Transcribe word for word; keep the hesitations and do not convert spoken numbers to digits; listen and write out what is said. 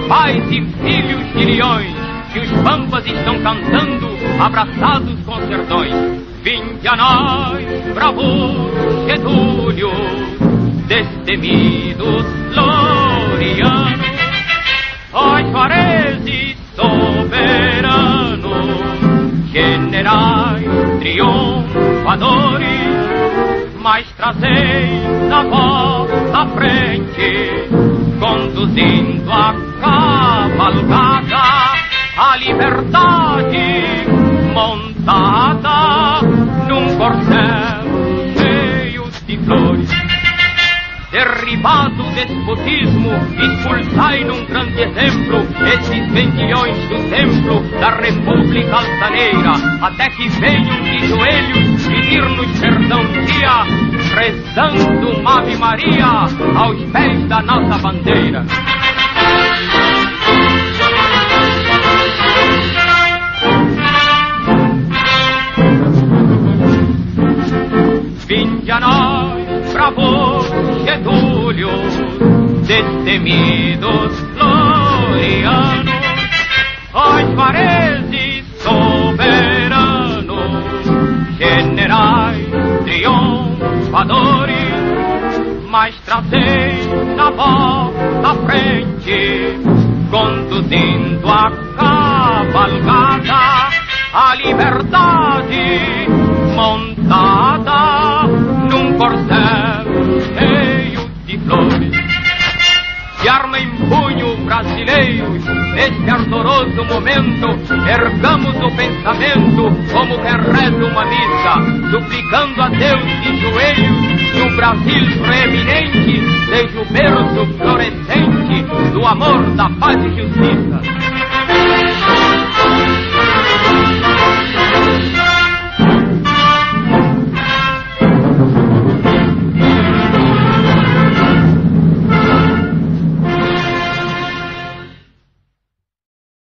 pais e filhos de leões, que os pampas estão cantando, abraçados com sertões. Vinde a nós, bravo Getúlio, destemidos Floriano, ó Juarez soberano, generais triunfadores, mas trazeis na vossa frente, conduzindo a cavalgada, a liberdade montada num corcel cheio de flores. Derribado o despotismo, expulsai num grande exemplo esses vendilhões do templo da República Altaneira, até que venham de joelhos pedir-nos perdão dia, rezando uma Ave Maria aos pés da nossa bandeira. Vinde a nós, bravo Getúlio, destemidos Floriano, ó Juarez soberano, generais triunfadores, mas trazeis na vossa frente, conduzindo a cavalgada, a liberdade montada num corcel cheio de flores. De arma em punho, brasileiros, neste ardoroso momento, ergamos o pensamento como quem reza uma missa, suplicando a Deus de joelhos que o Brasil preeminente seja o berço florescente do amor, da paz e justiça.